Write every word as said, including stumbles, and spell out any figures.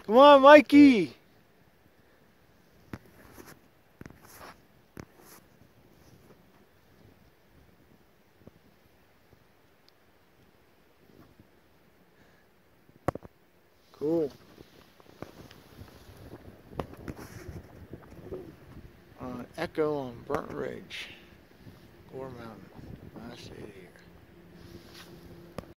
Come on, Mikey. Cool. Uh, Echo on Burnt Ridge, Gore Mountain, last eighty.